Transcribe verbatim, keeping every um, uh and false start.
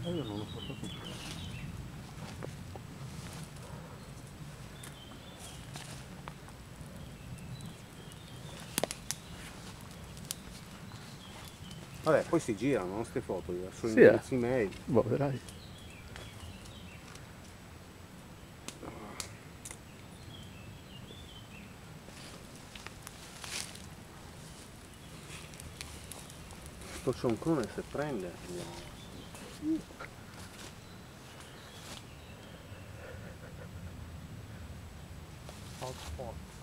E io non l'ho portato più. Vabbè, poi si girano queste foto, su Sì, eh. indirizzi mail. Boh, vedrai. Sto cioncone se prende, andiamo. Hotspot.